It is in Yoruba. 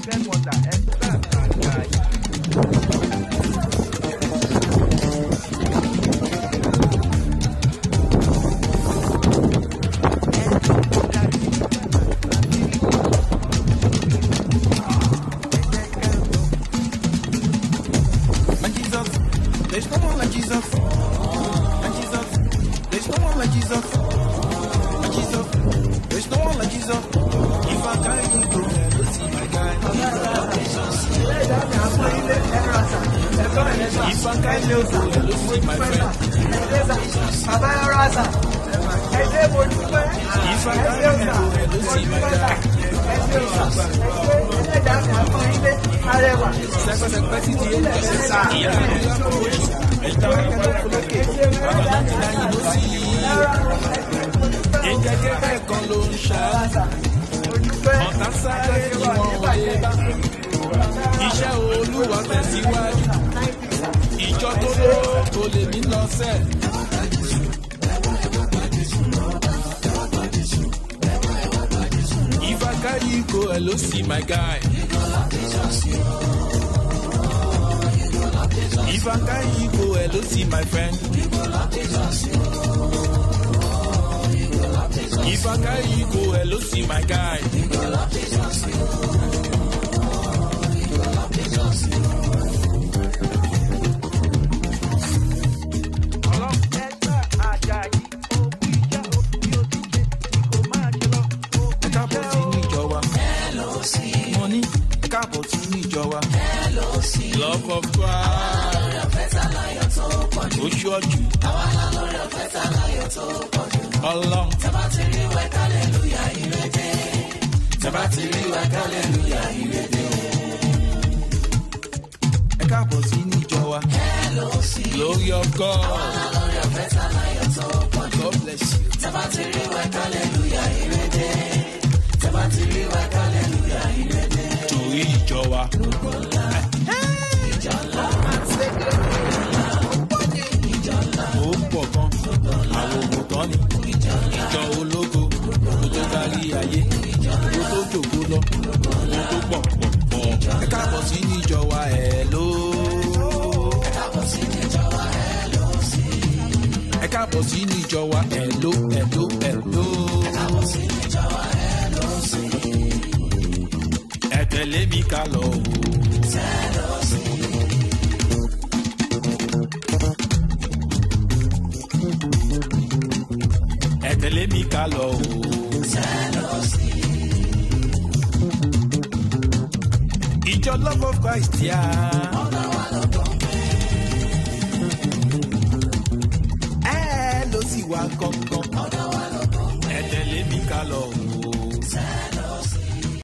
Iṣẹ́ Olúwa tẹ̀síwájú, ìjọ tó lóko lè mí lọ sẹ́. If I carry you go, hello, see my guy. If I carry you go, hello, see my friend. If I carry you go, hello, see my guy. Love of Christ. Oṣù ọjù. Ọlọ́run. Tẹ́bá ti rí wẹ́ kálẹ̀lúyà ìrèdè. Tẹ́bá ti rí wẹ́ kálẹ̀lúyà ìrèdè. Ẹ káàbọ̀ sí níjọ wa. Glory of God. God bless you. Tẹ́bá ti rí wẹ́ kálẹ̀lúyà ìrèdè. Tẹ́bá ti rí wẹ́ kálẹ̀lúyà ìrèdè. Torí ìjọ wa. Ó pọ̀ gan, àwọn ògùntàn ni, ìjọ ológo, ó tó kárí ayé, ó tó jòkó lọ, ó tó pọ̀. Ẹ káàbọ̀ sí ní ìjọ wa hello. Ẹ káàbọ̀ sí ní ìjọ wa hello sí. Ẹ káàbọ̀ sí ní ìjọ wa hello. Ẹ káàbọ̀ sí ní ìjọ wa hello sí. Ẹ tẹ̀lé mi ká lọ o. Hello sí. Ẹ tẹ̀lé mi ká lọ o. Ìjọ Love of Christ yá. Ẹ ló sì wá gangan. Ẹ tẹ̀lé mi ká lọ o.